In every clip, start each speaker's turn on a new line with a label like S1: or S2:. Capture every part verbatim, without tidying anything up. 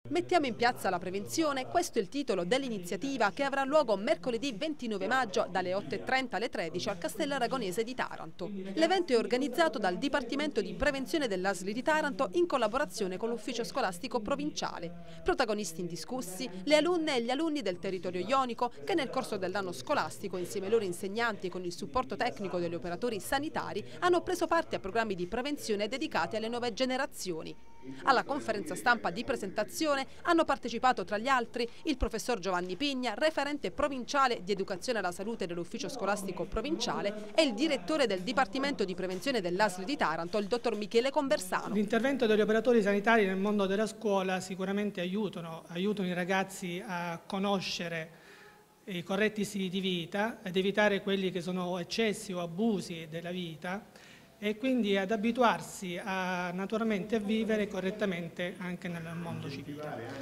S1: Mettiamo in piazza la prevenzione, questo è il titolo dell'iniziativa che avrà luogo mercoledì ventinove maggio dalle otto e trenta alle tredici al Castello Aragonese di Taranto. L'evento è organizzato dal Dipartimento di Prevenzione dell'A S L di Taranto in collaborazione con l'Ufficio Scolastico Provinciale. Protagonisti indiscussi, le alunne e gli alunni del territorio ionico che nel corso dell'anno scolastico, insieme ai loro insegnanti e con il supporto tecnico degli operatori sanitari, hanno preso parte a programmi di prevenzione dedicati alle nuove generazioni. Alla conferenza stampa di presentazione hanno partecipato tra gli altri il professor Giovanni Pigna, referente provinciale di educazione alla salute dell'Ufficio Scolastico Provinciale, e il direttore del Dipartimento di Prevenzione dell'A S L di Taranto, il dottor Michele Conversano.
S2: L'intervento degli operatori sanitari nel mondo della scuola sicuramente aiutano, aiutano i ragazzi a conoscere i corretti stili di vita, ad evitare quelli che sono eccessi o abusi della vita, e quindi ad abituarsi a, naturalmente a vivere correttamente anche nel mondo civile.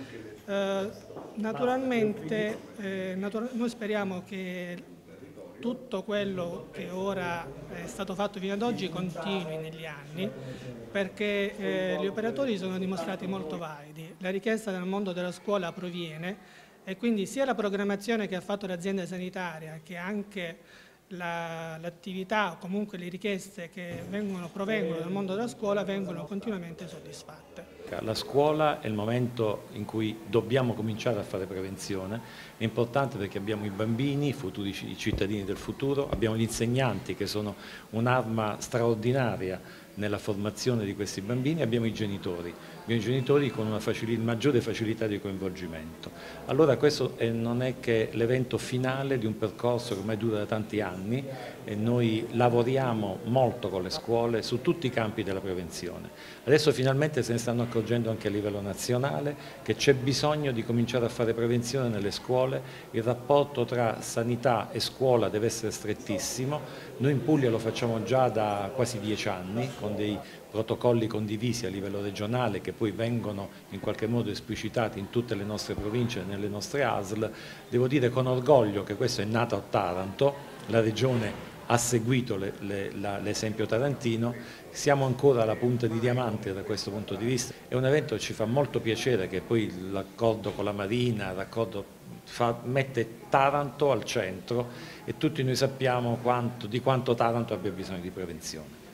S2: Eh, naturalmente eh, natura noi speriamo che tutto quello che ora è stato fatto fino ad oggi continui negli anni, perché eh, gli operatori sono dimostrati molto validi, la richiesta dal mondo della scuola proviene e quindi sia la programmazione che ha fatto l'azienda sanitaria che anche l'attività o comunque le richieste che vengono, provengono dal mondo della scuola vengono continuamente soddisfatte.
S3: La scuola è il momento in cui dobbiamo cominciare a fare prevenzione, è importante perché abbiamo i bambini, i futuri cittadini del futuro, abbiamo gli insegnanti che sono un'arma straordinaria nella formazione di questi bambini, abbiamo i genitori, abbiamo i genitori con una facil- maggiore facilità di coinvolgimento. Allora questo è, non è che l'evento finale di un percorso che ormai dura da tanti anni e noi lavoriamo molto con le scuole su tutti i campi della prevenzione. Adesso finalmente se ne stanno accorgendo anche a livello nazionale che c'è bisogno di cominciare a fare prevenzione nelle scuole, il rapporto tra sanità e scuola deve essere strettissimo, noi in Puglia lo facciamo già da quasi dieci anni con dei protocolli condivisi a livello regionale che poi vengono in qualche modo esplicitati in tutte le nostre province e nelle nostre A S L. Devo dire con orgoglio che questo è nato a Taranto, la regione ha seguito l'esempio tarantino, siamo ancora alla punta di diamante da questo punto di vista. È un evento che ci fa molto piacere, che poi l'accordo con la Marina, l'accordo fa, mette Taranto al centro e tutti noi sappiamo quanto, di quanto Taranto abbia bisogno di prevenzione.